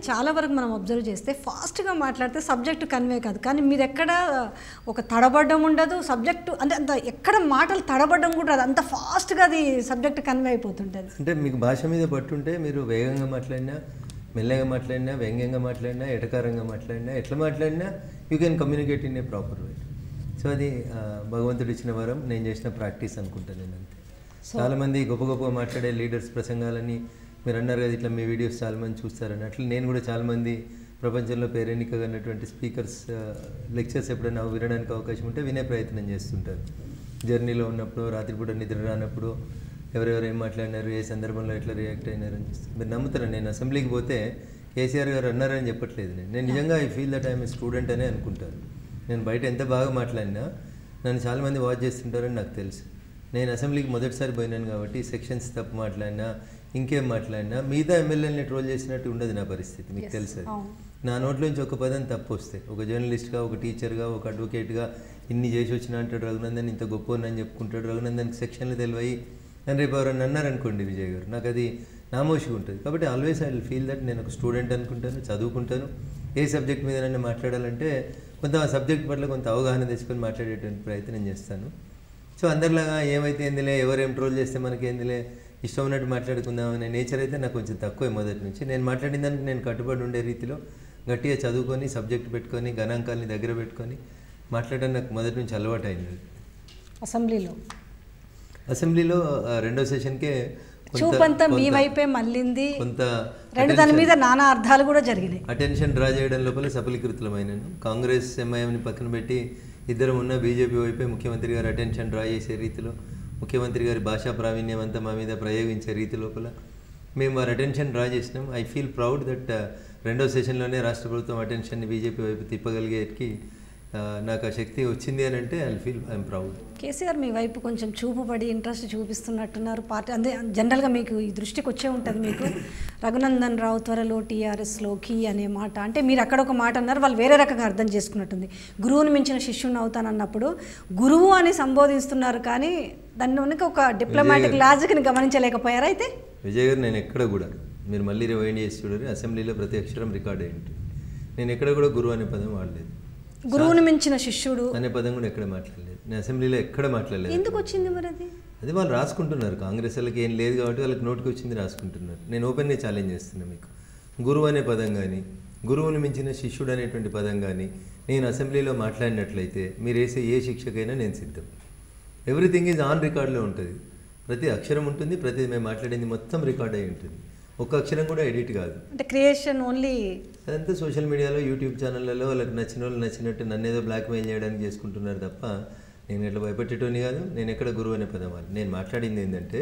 చాలా వరకు మనం అబ్జర్వ్ చేస్తే ఫాస్ట్గా మాట్లాడితే సబ్జెక్టు కన్వే కాదు, కానీ మీరు ఎక్కడ ఒక తడబడ్డం ఉండదు, సబ్జెక్టు అంటే అంత ఎక్కడ మాటలు తడబడ్డం కూడా రాదు, అంత ఫాస్ట్గా అది సబ్జెక్ట్ కన్వే అయిపోతుంటుంది. అంటే మీకు భాష మీద పట్టుంటే మీరు వేగంగా మాట్లాడినా, మెల్లగా మాట్లాడినా, వ్యంగ్యంగా మాట్లాడినా, ఎటకారంగా మాట్లాడినా, ఎట్లా మాట్లాడినా you can communicate in a proper way. So అది భగవంతుడు ఇచ్చిన వరం, నేను చేసిన ప్రాక్టీస్ అనుకుంటాను నేను. అంతే. చాలామంది గొప్ప గొప్పగా మాట్లాడే లీడర్స్ ప్రసంగాలని మీరు అన్నారు కదా, ఇట్లా మీ వీడియోస్ చాలామంది చూస్తారని. అట్లా నేను కూడా చాలామంది ప్రపంచంలో పేరెన్నికగా ఉన్నటువంటి స్పీకర్స్ లెక్చర్స్ ఎప్పుడైనా వినడానికి అవకాశం ఉంటే వినే ప్రయత్నం చేస్తుంటారు. జర్నీలో ఉన్నప్పుడు, రాత్రిపూట నిద్ర రానప్పుడు ఎవరెవరు ఏం మాట్లాడినారు, ఏ సందర్భంలో ఎట్లా రియాక్ట్ అయినారని చూస్తే మీరు నమ్ముతారు. నేను అసెంబ్లీకి పోతే కేసీఆర్ గారు అన్నారని చెప్పట్లేదు. నేను నిజంగా I feel that I'm a student అనే అనుకుంటాను. నేను బయట ఎంత బాగా మాట్లాడినా నన్ను చాలామంది వాచ్ చేస్తుంటారని నాకు తెలుసు. నేను అసెంబ్లీకి మొదటిసారి పోయినాను కాబట్టి సెక్షన్స్ తప్పు మాట్లాడినా, ఇంకేం మాట్లాడినా మిగతా ఎమ్మెల్యేలని ట్రోల్ చేసినట్టు ఉండదు నా పరిస్థితి. మీకు తెలుసు. నా నోట్లోంచి ఒక పదం తప్పు వస్తే, ఒక జర్నలిస్ట్గా, ఒక టీచర్గా, ఒక అడ్వకేట్గా ఇన్ని చేసి వచ్చినా అంటాడు రఘునందన్, ఇంత గొప్ప అని చెప్పుకుంటాడు, రఘునందన్కి సెక్షన్లు తెలివయి అని రేపు ఎవరన్నా అన్నారనుకోండి విజయ్ గారు, నాకు అది నామోషిగా ఉంటుంది. కాబట్టి always I will feel that నేను ఒక స్టూడెంట్ అనుకుంటాను, చదువుకుంటాను. ఏ సబ్జెక్ట్ మీద నన్ను మాట్లాడాలంటే కొంత ఆ సబ్జెక్ట్ పట్ల కొంత అవగాహన తెచ్చుకొని మాట్లాడేటువంటి ప్రయత్నం చేస్తాను. సో అందరిలాగా ఏమైతే ఏందిలే, ఎవరేం ట్రోల్ చేస్తే మనకి ఏందిలే, ఇష్టం ఉన్నట్టు మాట్లాడుకుందాం అనే నేచర్ అయితే నాకు కొంచెం తక్కువే మొదటి నుంచి. నేను మాట్లాడిన దానికి నేను కట్టుబడి ఉండే రీతిలో గట్టిగా చదువుకొని, సబ్జెక్ట్ పెట్టుకొని, గణాంకాలని దగ్గర పెట్టుకొని మాట్లాడడం నాకు మొదటి నుంచి అలవాటు అయింది. అసెంబ్లీలో రెండో సెషన్కే చూపంతా మీ వైపే మళ్ళింది, కొంత దాని మీద నానా అర్థాలు కూడా జరిగినాయి. అటెన్షన్ డ్రా చేయడం లోపల సఫలీకృతమైనాను. కాంగ్రెస్ ఎంఐఎంని పక్కన పెట్టి ఇద్దరం ఉన్న బీజేపీ వైపే ముఖ్యమంత్రి గారు అటెన్షన్ డ్రా చేసే రీతిలో, ముఖ్యమంత్రి గారి భాషా ప్రావీణ్యం అంతా మా మీద ప్రయోగించే రీతి లోపల మేము వారి అటెన్షన్ డ్రా చేసినాం. ఐ ఫీల్ ప్రౌడ్ దట్ రెండో సెషన్లోనే రాష్ట్ర ప్రభుత్వం అటెన్షన్ని బీజేపీ వైపు తిప్పగలిగేకి నాకు ఆ శక్తి వచ్చింది అని అంటే I feel I'm proud. KCR మీ వైపు కొంచెం చూపుపడి ఇంట్రెస్ట్ చూపిస్తున్నట్టున్నారు. పార్టీ అంటే జనరల్గా మీకు ఈ దృష్టికి వచ్చే ఉంటుంది, మీకు రఘునందన్ రావు త్వరలో టీఆర్ఎస్లోకి అనే మాట, అంటే మీరు అక్కడ ఒక మాట అన్నారు, వాళ్ళు వేరే రకంగా అర్థం చేసుకున్నట్టుంది. గురువుని మించిన శిష్యుని అవుతానన్నప్పుడు గురువు అని సంబోధిస్తున్నారు, కానీ దాని వెనుక ఒక డిప్లొమాటిక్ లాజిక్ని గమనించలేకపోయారా? అయితే విజయ్ గారు, నేను ఎక్కడ కూడా, మీరు మళ్ళీ రివైండ్ చేసి చూడరు, అసెంబ్లీలో ప్రతి అక్షరం రికార్డ్ అయి ఉంటుంది. నేను ఎక్కడ కూడా గురువు అనే పదం వాడలేదు. గురువుని మించిన శిష్యుడు అనే పదం కూడా ఎక్కడ మాట్లాడలేదు. నేను అసెంబ్లీలో ఎక్కడ మాట్లాడలేదు. ఎందుకు వచ్చింది మరి అది వాళ్ళు రాసుకుంటున్నారు. కాంగ్రెస్ వాళ్ళకి ఏం లేదు కాబట్టి వాళ్ళకి నోటికి వచ్చింది రాసుకుంటున్నారు. నేను ఓపెన్గా ఛాలెంజ్ చేస్తున్నాను మీకు. గురువు అనే పదం కానీ, గురువుని మించిన శిష్యుడు అనేటువంటి పదం కానీ నేను అసెంబ్లీలో మాట్లాడినట్లయితే మీరు వేసే ఏ శిక్షకైనా నేను సిద్ధం. ఎవ్రీథింగ్ ఈజ్ ఆన్ రికార్డులో ఉంటుంది. ప్రతి అక్షరం ఉంటుంది, ప్రతి మేము మాట్లాడింది మొత్తం రికార్డ్ అయి ఉంటుంది. ఒక్క అక్షరం కూడా ఎడిట్ కాదు. అంటే క్రియేషన్ ఓన్లీ అదంతా సోషల్ మీడియాలో, యూట్యూబ్ ఛానళ్ళలో వాళ్ళకి నచ్చిన వాళ్ళు నచ్చినట్టు నన్ను ఏదో బ్లాక్మెయిల్ చేయడానికి చేసుకుంటున్నారు తప్ప నేను ఎట్లా భయపెట్టేటోని కాదు. నేను ఎక్కడ గురువు అనే పదం వాళ్ళు. నేను మాట్లాడింది ఏంటంటే,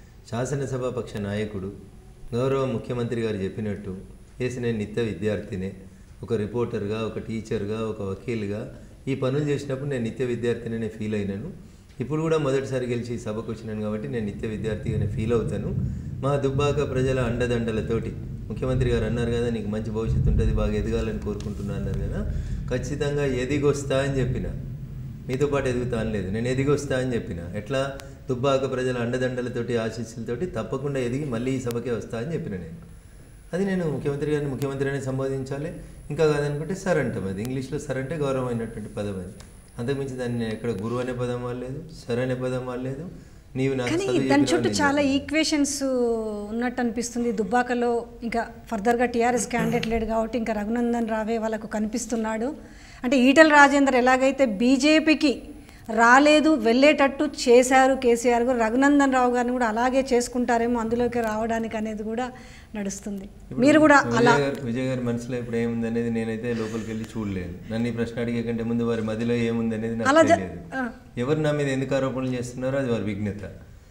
శాసనసభ పక్ష నాయకుడు గౌరవ ముఖ్యమంత్రి గారు చెప్పినట్టు చేసి నేను నిత్య విద్యార్థినే, ఒక రిపోర్టర్గా, ఒక టీచర్గా, ఒక వకీల్గా ఈ పనులు చేసినప్పుడు నేను నిత్య విద్యార్థినే ఫీల్ అయినాను. ఇప్పుడు కూడా మొదటిసారి గెలిచి సభకు వచ్చినాను కాబట్టి నేను నిత్య విద్యార్థిగానే ఫీల్ అవుతాను. మా దుబ్బాక ప్రజల అండదండలతోటి ముఖ్యమంత్రి గారు అన్నారు కదా, నీకు మంచి భవిష్యత్తు ఉంటుంది, బాగా ఎదగాలని కోరుకుంటున్నా అన్నారు కదా, ఖచ్చితంగా ఎదిగొస్తా అని చెప్పిన. మీతో పాటు ఎదుగుతా అని లేదు, నేను ఎదిగొస్తా అని చెప్పిన. ఎట్లా? దుబ్బాక ప్రజల అండదండలతోటి, ఆశీస్సులతోటి తప్పకుండా ఎదిగి మళ్ళీ ఈ సభకే వస్తా అని చెప్పిన నేను. అది నేను ముఖ్యమంత్రి గారిని ముఖ్యమంత్రి అని సంబోధించాలి. ఇంకా కాదనుకుంటే సర్ అంటాం. అది ఇంగ్లీష్లో సర్ అంటే గౌరవమైనటువంటి పదం. అది అంతకుమించి దాన్ని ఎక్కడ గురువు అనే పదం వాడలేదు, సర్ అనే పదం వాడలేదు. నీవు నాకు దాని చుట్టూ చాలా ఈక్వేషన్స్ ఉన్నట్టు అనిపిస్తుంది. దుబ్బాకలో ఇంకా ఫర్దర్గా టీఆర్ఎస్ క్యాండిడేట్ లేడు కాబట్టి ఇంకా రఘునందన్ రావే వాళ్ళకు కనిపిస్తున్నాడు. అంటే ఈటల రాజేందర్ ఎలాగైతే బీజేపీకి రాలేదు, వెళ్ళేటట్టు చేశారు కేసీఆర్ గారు, రఘునందన్ రావు గారిని కూడా అలాగే చేసుకుంటారేమో అందులోకి రావడానికి అనేది కూడా నడుస్తుంది. మీరు కూడా అలా విజయ్ గారి మనసులో ఇప్పుడు ఏముంది అనేది నేనైతే లోపలికి వెళ్ళి చూడలేదు. నన్ను ఈ ప్రశ్న అడిగే కంటే ముందు వారి మదిలో ఏముంది అనేది నాకు తెలియదు. ఎవరు నా మీద ఎందుకు ఆరోపణలు చేస్తున్నారో అది వారి విఘ్నత.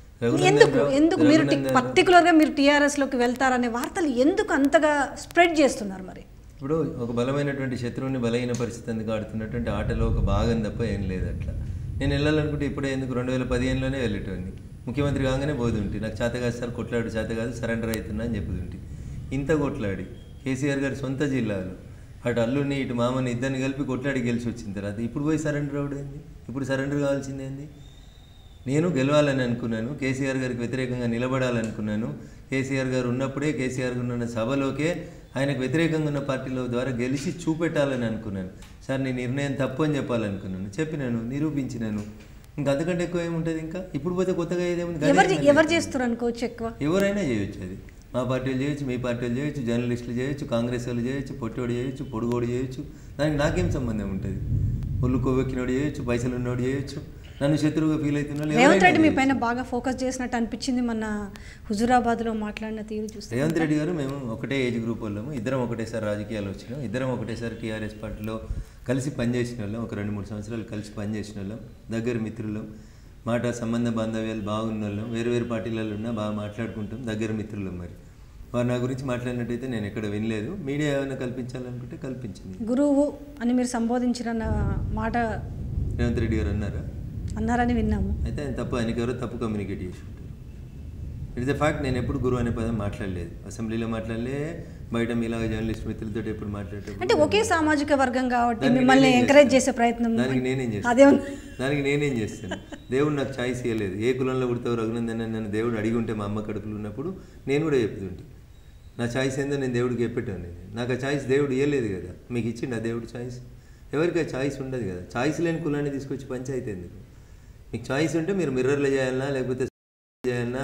ఎందుకు మీరు పర్టికులర్గా మీరు టీఆర్ఎస్లోకి వెళ్తారనే వార్తలు ఎందుకు అంతగా స్ప్రెడ్ చేస్తున్నారు? మరి ఇప్పుడు ఒక బలమైనటువంటి శత్రువుని బలహీన పరిస్థితి ఎందుకు ఆడుతున్నటువంటి ఆటలో ఒక భాగం తప్ప ఏం లేదు. అట్లా నేను వెళ్ళాలనుకుంటే ఇప్పుడే ఎందుకు 2015లోనే వెళ్ళేటోని. ముఖ్యమంత్రి కాగానే పోతుంటే నాకు చేత కాదు సార్, కొట్లాడు చేత కాదు, సరెండర్ అవుతున్నా అని చెప్పుతుంటే ఇంత కొట్లాడి కేసీఆర్ గారి సొంత జిల్లాలో అటు అల్లుని ఇటు మామని ఇద్దరిని కలిపి కొట్లాడి గెలిచి వచ్చిన తర్వాత ఇప్పుడు పోయి సరెండర్ అవడేంది? ఇప్పుడు సరెండర్ కావాల్సిందేంది? నేను గెలవాలని అనుకున్నాను, కేసీఆర్ గారికి వ్యతిరేకంగా నిలబడాలనుకున్నాను. కేసీఆర్ గారు ఉన్నప్పుడే, కేసీఆర్ గారు ఉన్న సభలోకే ఆయనకు వ్యతిరేకంగా ఉన్న పార్టీల ద్వారా గెలిచి చూపెట్టాలని అనుకున్నాను. సార్ నీ నిర్ణయం తప్పు అని చెప్పాలనుకున్నాను, చెప్పినాను, నిరూపించినాను. ఇంకా అంతకంటే ఎక్కువ ఏముంటుంది? ఇంకా ఇప్పుడు పోతే కొత్తగా ఏదేముంది? ఎవరు చేస్తారు అనుకోవచ్చు ఎక్కువ? ఎవరైనా చేయొచ్చు. అది మా పార్టీలు చేయొచ్చు, మీ పార్టీలు చేయొచ్చు, జర్నలిస్టులు చేయొచ్చు, కాంగ్రెస్ వాళ్ళు చేయొచ్చు, పొట్టోడు చేయొచ్చు, పొడుగోడు చేయొచ్చు. దానికి నాకేం సంబంధం ఉంటుంది? ఒళ్ళు కొవ్వెక్కినోడు చేయొచ్చు, పైసలు ఉన్నోడు చేయొచ్చు, నన్ను శత్రువుగా ఫీల్ అవుతున్నా. రేవంత్ రెడ్డి మీ పైన బాగా ఫోకస్ చేసినట్టు అనిపించింది మన హుజూరాబాద్లో మాట్లాడిన తీరు చూస్తే. రేవంత్ రెడ్డి గారు మేము ఒకటే ఏజ్ గ్రూప్ వాళ్ళము, ఇద్దరం ఒకటేసారి రాజకీయాలు వచ్చినాం, ఇద్దరం ఒకటేసారి టీఆర్ఎస్ పార్టీలో కలిసి పనిచేసిన వాళ్ళం, ఒక 2-3 సంవత్సరాలు కలిసి పనిచేసిన వాళ్ళం, దగ్గర మిత్రులం, మాట సంబంధ బాంధవ్యాలు బాగున్న వాళ్ళం, వేరు వేరు పార్టీలలో ఉన్నా బాగా మాట్లాడుకుంటాం, దగ్గర మిత్రులం. మరి వారు నా గురించి మాట్లాడినట్టయితే నేను ఎక్కడ వినలేదు. మీడియా ఏమైనా కల్పించాలనుకుంటే కల్పించింది. గురువు అని మీరు సంబోధించిన మాట రేవంత్ రెడ్డి గారు అన్నారని విన్నాము. అయితే ఆయన తప్పు, ఆయనకి ఎవరో తప్పు కమ్యూనికేట్ చేసి ఉంటారు. It's the fact. నేను ఎప్పుడు గురువు అనే పదం మాట్లాడలేదు, అసెంబ్లీలో మాట్లాడలే, బయట మీలాగా జర్నలిస్ట్ మిత్రులతో ఎప్పుడు మాట్లాడలేదు. అంటే ఒకే సామాజిక వర్గం కాబట్టి మిమ్మల్ని ఎంకరేజ్ చేసే ప్రయత్నం దానికి నేనేం చేస్తాను? దేవుడు నాకు ఛాయిస్ ఇవ్వలేదు. ఏ కులంలో పుడతావు రఘునందన్ అని నన్ను దేవుడు అడిగి ఉంటే మా అమ్మ కడుపులు ఉన్నప్పుడు నేను కూడా చెప్తుంటే నా ఛాయిస్ ఏందో నేను దేవుడికి చెప్పేటాను. నాకు ఆ ఛాయిస్ దేవుడు ఇవ్వలేదు కదా, మీకు ఇచ్చిండు ఆ దేవుడు ఛాయిస్? ఎవరికి ఆ ఛాయిస్ ఉండదు కదా. ఛాయిస్ లేని కులాన్ని తీసుకొచ్చి పంచాయితీ ఎందుకు? మీకు ఛాయిస్ ఉంటే మీరు మిర్రర్లో చేయాలన్నా లేకపోతే చేయాలన్నా,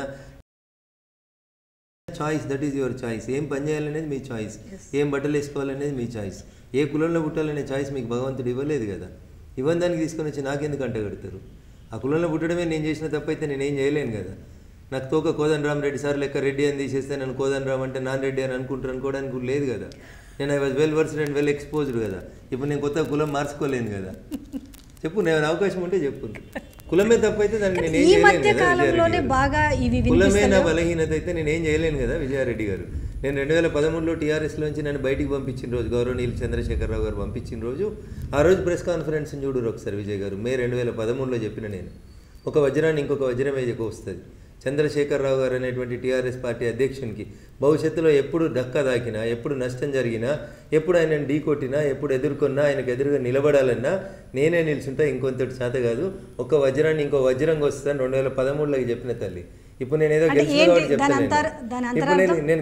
choice, that is your choice. ఏం పని చేయాలనేది మీ చాయిస్, ఏం బట్టలు వేసుకోవాలనేది మీ చాయిస్. ఏ కులంలో పుట్టాలనే చాయిస్ మీకు భగవంతుడు ఇవ్వలేదు కదా. ఇవ్వని దానికి తీసుకొని వచ్చి నాకెందుకు అంటగడతారు? ఆ కులంలో పుట్టడమే నేను చేసిన తప్పైతే నేనేం చేయలేను కదా. నాకు తోక కోదండరామ్ రెడ్డి సార్ లెక్క రెడ్డి అని తీసేస్తే నన్ను కోదండరామ్ అంటే నాన్ రెడ్డి అని అనుకోవడానికి లేదు కదా. నేను I was well versed and well exposed కదా. ఇప్పుడు నేను కొత్త కులం మార్చుకోలేను కదా. చెప్పు, నేను అవకాశం ఉంటే చెప్పు. కులమే తప్పైతే దానికి నేను ఏం చేయలేను కదా. కులమే నా బలహీనత అయితే నేనేం చేయలేను కదా విజయారెడ్డి గారు. నేను 2013లో టీఆర్ఎస్లోంచి నన్ను బయటికి పంపించిన రోజు, గౌరవనీయులు చంద్రశేఖరరావు గారు పంపించిన రోజు, ఆ రోజు ప్రెస్ కాన్ఫరెన్స్ని చూడరు ఒకసారి విజయ్ గారు. మే 2013లో చెప్పిన నేను, ఒక వజ్రాన్ని ఇంకొక వజ్రం ఎక్కువ వస్తుంది. చంద్రశేఖరరావు గారు అనేటువంటి టీఆర్ఎస్ పార్టీ అధ్యక్షునికి భవిష్యత్తులో ఎప్పుడు ధక్క తాకినా, ఎప్పుడు నష్టం జరిగినా, ఎప్పుడు ఆయనను ఢీకొట్టినా, ఎప్పుడు ఎదుర్కొన్నా, ఆయనకు ఎదురుగా నిలబడాలన్నా నేనే నిల్చుంటా, ఇంకొంతటి చేత కాదు. ఒక వజ్రాన్ని ఇంకో వజ్రంగా వస్తాను 2013లో చెప్పిన తల్లి. ఇప్పుడు నేను ఏదో గెలిచిన చెప్తాను. నేను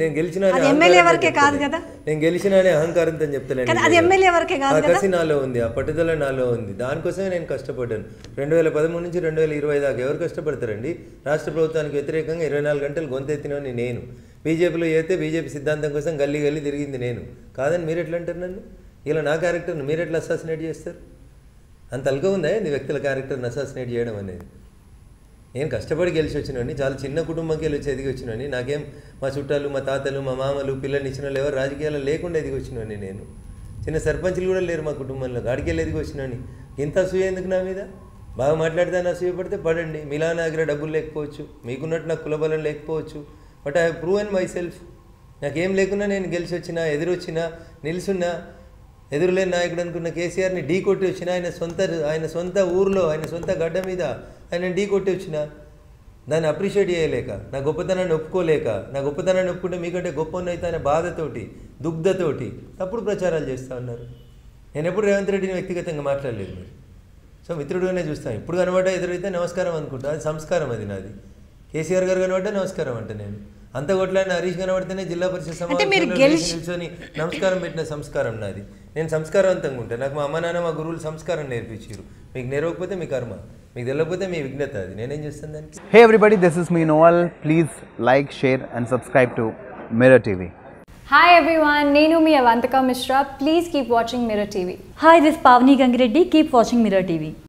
గెలిచిన అనే అహంకారంతో చెప్తాను. ఆ కసి నాలో ఉంది, ఆ పట్టుదల నాలో ఉంది. దానికోసమే నేను కష్టపడ్డాను. 2013 నుంచి 2020 దాకా ఎవరు కష్టపడతారండి? రాష్ట్ర ప్రభుత్వానికి వ్యతిరేకంగా 24 గంటలు గొంతెత్తినని నేను. బీజేపీలో అయితే బీజేపీ సిద్ధాంతం కోసం గల్లీ గల్లీ తిరిగింది నేను. కాదని మీరు ఎట్లా అంటారు నన్ను? ఇలా నా క్యారెక్టర్ని మీరు ఎట్లా అసాసినేట్ చేస్తారు? అంత అల్గా ఉందా నీ వ్యక్తుల క్యారెక్టర్ని అసాసినేట్ చేయడం అనేది? నేను కష్టపడి గెలిచి వచ్చినవాడిని, చాలా చిన్న కుటుంబంకి వెళ్ళి వచ్చి ఎదిగి వచ్చినవాడిని. నాకేం మా చుట్టాలు, మా తాతలు, మా మామలు, పిల్లల్ని ఇచ్చిన వాళ్ళు ఎవరు రాజకీయాల్లో లేకుండా ఎదిగి వచ్చినవాడిని. నేను చిన్న సర్పంచ్లు కూడా లేరు మా కుటుంబంలో, గాడికెళ్ళి ఎదిగి వచ్చినవాడిని. ఇంత అసూయ ఎందుకు నా మీద? బాగా మాట్లాడితే అసూయ పడితే పడండి. మీలా నా దగ్గర డబ్బులు లేకపోవచ్చు, మీకున్నట్టు నాకు కులబలం లేకపోవచ్చు, but I have proven myself. నాకేం లేకున్నా నేను గెలిచి వచ్చినా, ఎదురొచ్చినా, నిలుచున్నా, ఎదురులేని నాయకుడు అనుకున్న కేసీఆర్ని ఢీ కొట్టి వచ్చిన, ఆయన సొంత ఊర్లో, ఆయన సొంత గడ్డ మీద ఆయన ఢీ కొట్టి వచ్చిన, దాన్ని అప్రిషియేట్ చేయలేక, నా గొప్పతనాన్ని ఒప్పుకోలేక, నా గొప్పతనాన్ని ఒప్పుకుంటే మీకంటే గొప్ప అయితే ఆయన బాధతోటి, దుగ్ధతోటి తప్పుడు ప్రచారాలు చేస్తూ ఉన్నారు. నేను ఎప్పుడు రేవంత్ రెడ్డిని వ్యక్తిగతంగా మాట్లాడలేదు. మరి సో మిత్రుడుగానే చూస్తాను. ఇప్పుడు కనబడ్డా ఎదురైతే నమస్కారం అనుకుంటా, అది సంస్కారం, అది నాది. కేసీఆర్ గారు కనబడ్డా నమస్కారం అంటే నేను అంత కొట్లాడిన హరీష్ కనబడితేనే జిల్లా పరిషత్ సమావేశంలో నిల్చొని నమస్కారం పెట్టిన సంస్కారం నాది. నేను సంస్కారవంతంగా ఉంటాను. నాకు మా అమ్మ నాన్న, మా గురువులు సంస్కారం నేర్పించారు. మీకు నేర్వకపోతే మీ కర్మ, మీకు తెలియకపోతే మీ విఘ్నత. అది నేనేం చేస్తాను దానికి. Hey everybody, this is me Noel. Please like, share and subscribe to Mirror TV. Hi everyone, Nenu mi Avantika Mishra. Please keep watching Mirror TV. Hi, this is Pavni Gangireddy. Keep watching Mirror TV.